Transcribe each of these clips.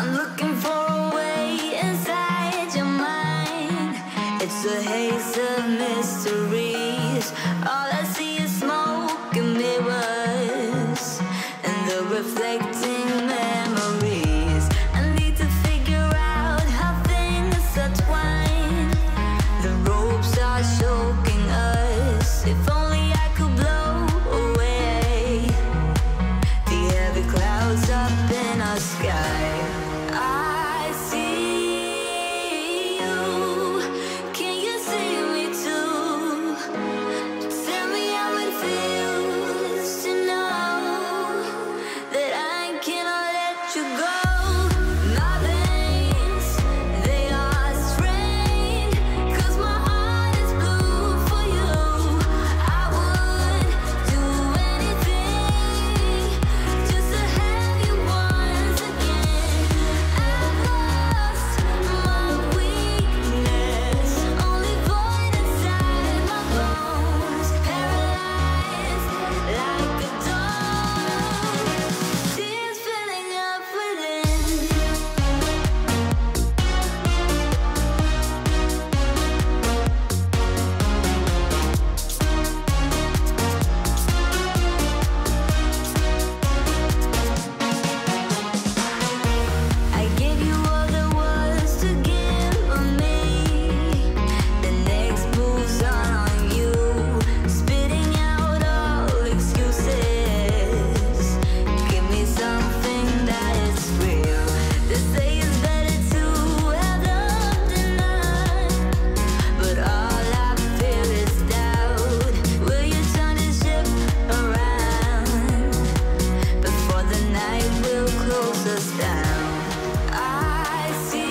I'm looking for a way inside your mind. It's a haze of mysteries. All I see is smoke and mirrors and the reflecting memories. I need to figure out how things are twined. The ropes are choking us. If only I could blow away the heavy clouds up in our sky. I see you. Can you see me too? Tell me how it feels to know that I cannot let you go. My veins, they are strained, 'cause my heart is blue for you. I would do anything just to have you once again. I've lost my weakness, only void inside my bones, paralyzed like a dog, tears filling up within. I gave you all there was to give of me. The next move's on you, spitting out all excuses. Give me something that is real. They say it's better to have love than none, but all I feel is doubt. Will you turn this ship around before the night will close us down? I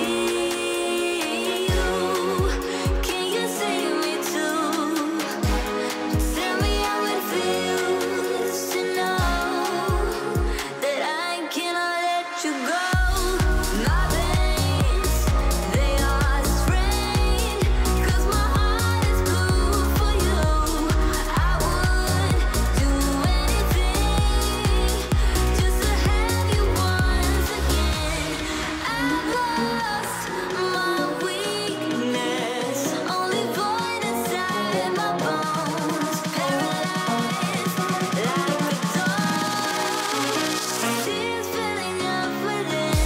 see you. Can you see me too? Tell me how it feels to know that I cannot let you go. My veins, they are strained, 'cause my heart is blue for you. I would do anything just to have you once again. I've lost my weakness, only void inside my bones, paralyzed like a dog, tears filling up within.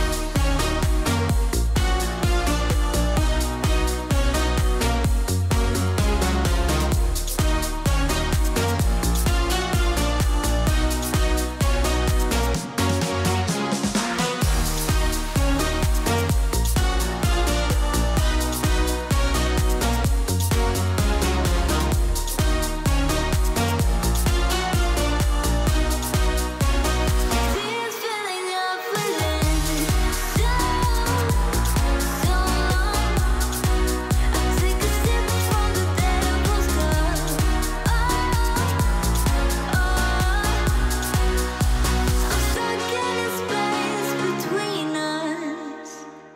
Tears filling up within. So long. I take a sip from the devil's cup. I'm stuck in a space between us.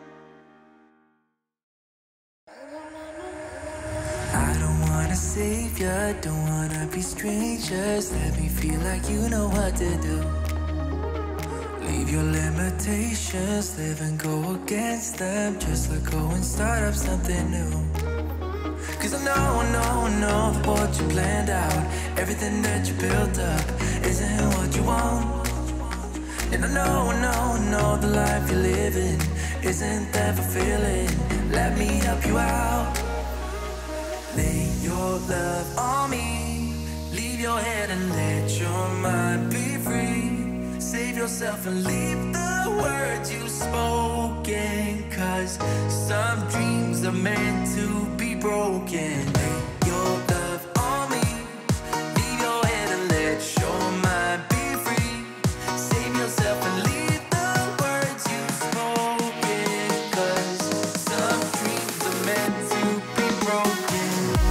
I don't wanna save ya, don't wanna be strangers. Let me feel like you know what to do. Leave your limitations, live and go against them. Just let go and start up something new. 'Cause I know that what you planned out, everything that you built up, isn't what you want. And I know the life you're living isn't that fulfilling. Let me help you out. Lay your love on me. Leave your head and let your mind be free. Save yourself and leave the words you've spoken. 'Cause some dreams are meant to be broken. Lay your love on me. Leave your head and let your mind be free. Save yourself and leave the words you've spoken. 'Cause some dreams are meant to be broken.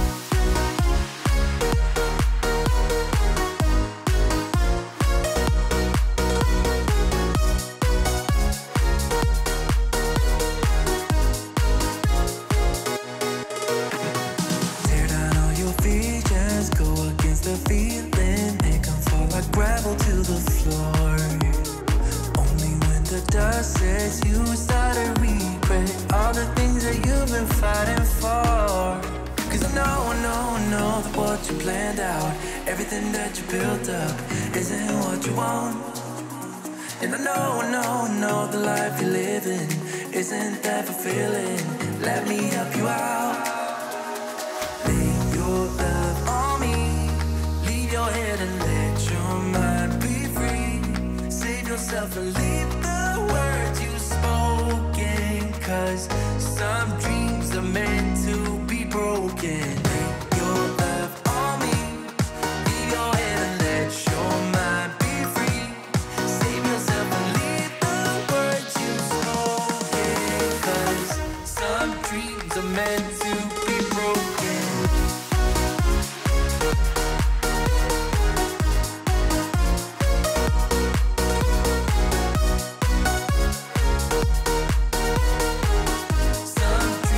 Tear down all your visions, go against the feeling, make them fall like gravel to the floor. Only when the dust says you start to regret all the things that you've been fighting for. Cause I know that what you planned out, everything that you built up, isn't what you want. And I know the life you're living isn't that fulfilling. Let me help you out. Lay your love on me. Leave your head and let your mind be free. Save yourself and leave the words you spoken. Cause some dreams are meant to be broken. Lay your love on me. Leave your head and let your mind be free. Save yourself and leave the words you spoken. Cause some dreams are meant to be broken. Some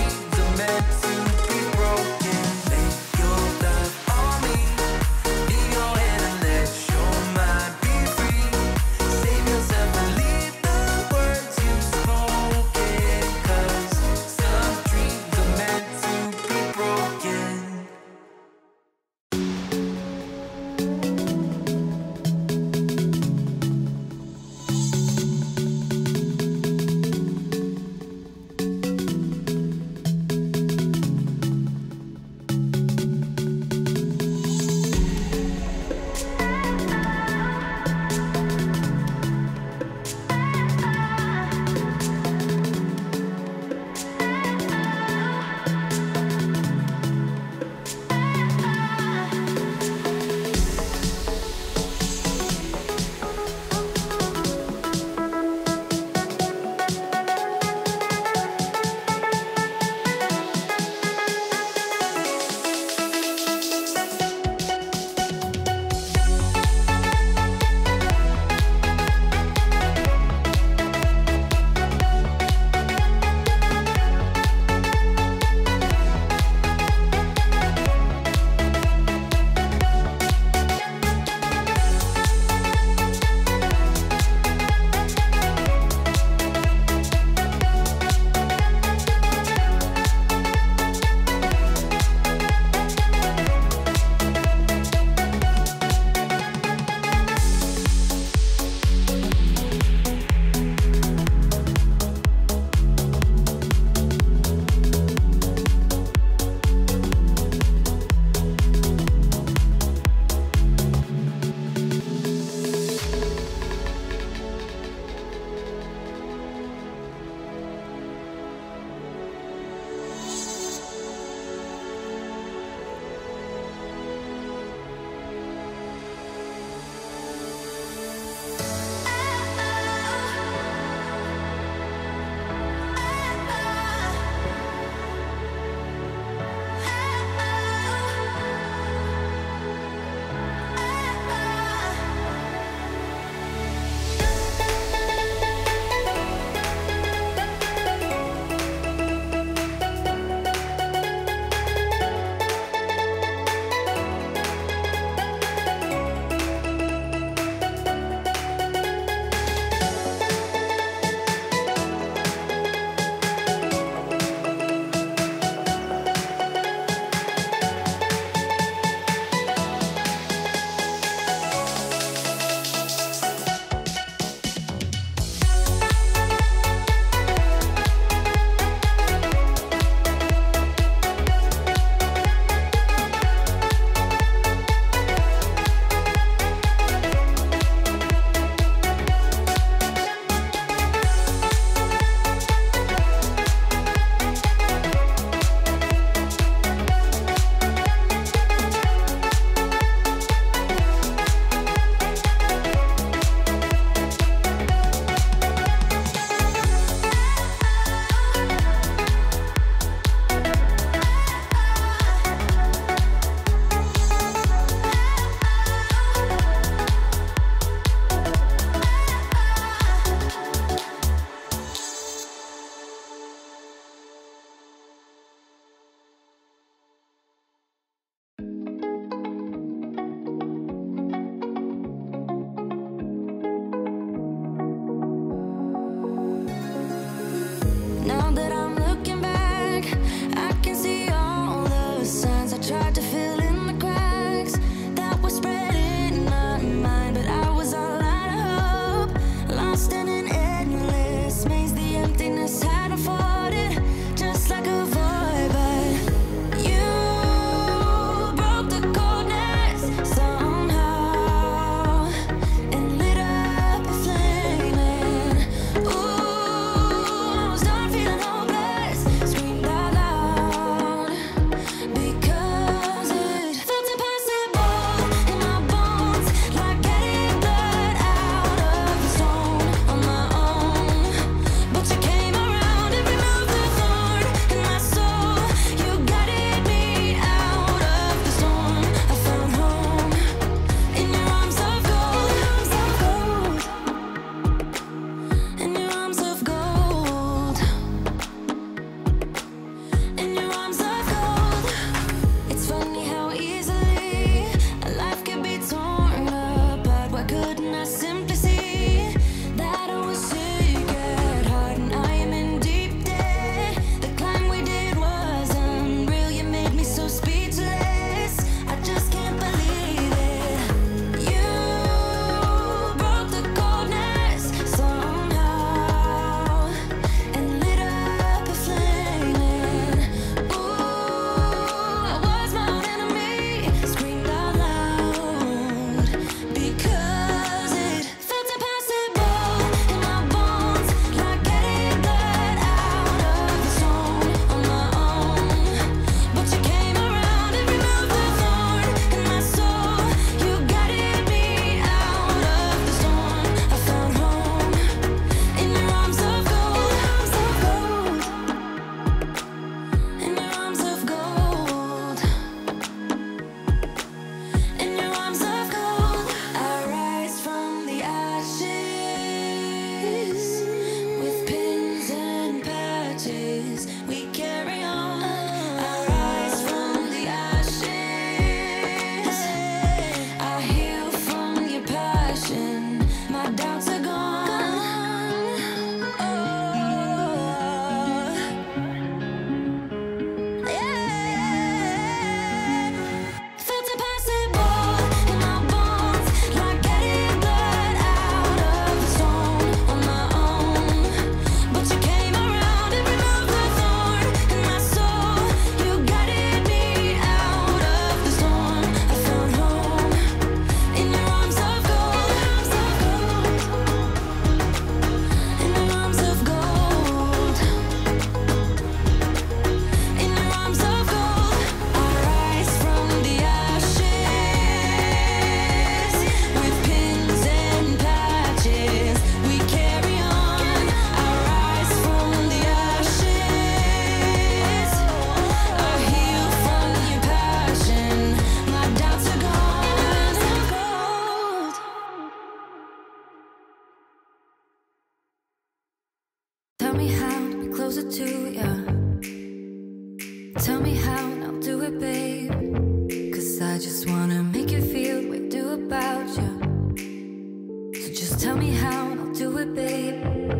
me how to be closer to ya. Tell me how and I'll do it, babe. 'Cause I just wanna make you feel what I do about you. So just tell me how and I'll do it, babe.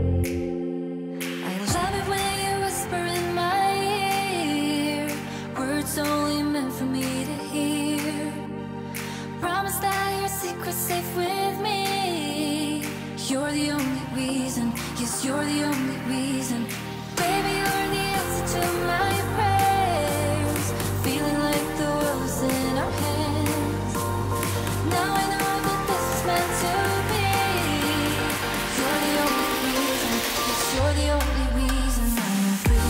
I love it when you whisper in my ear, words only meant for me to hear. Promise that your secret's safe with me. You're the only reason, yes, you're the only reason. Baby, you're the answer to my prayers. Feeling like the world's in our hands. Now I know that this is meant to be. You're the only reason, yes, you're the only reason I'm free.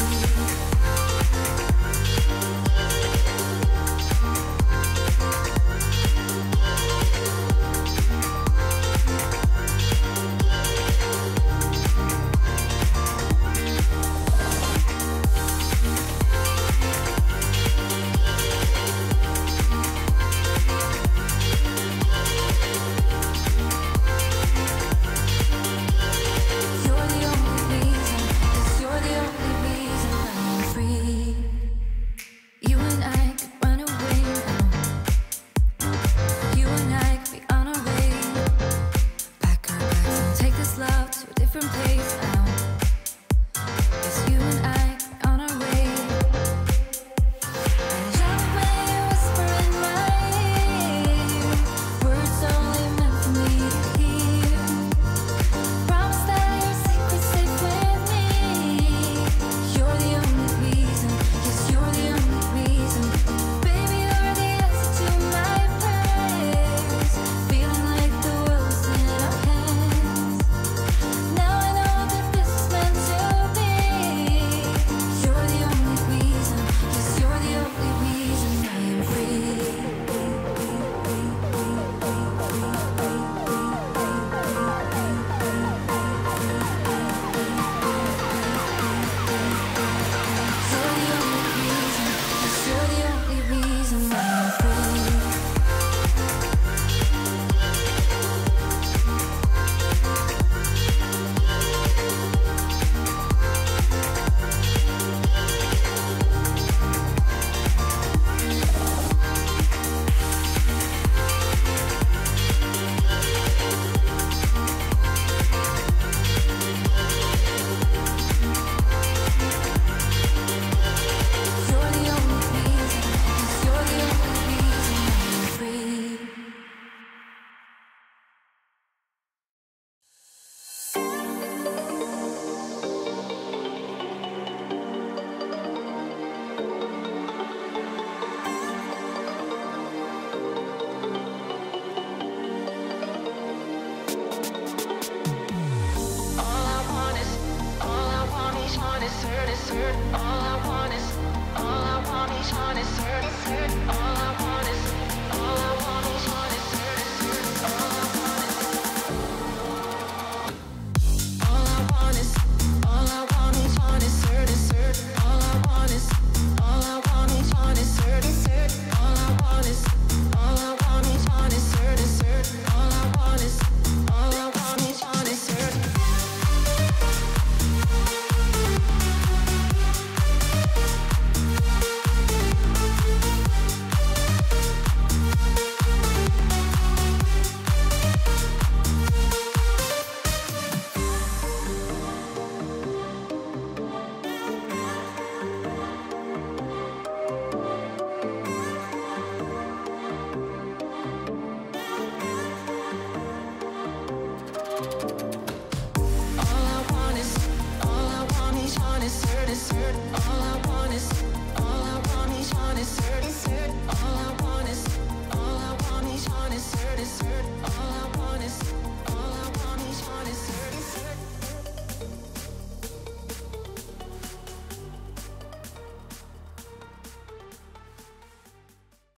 All I want is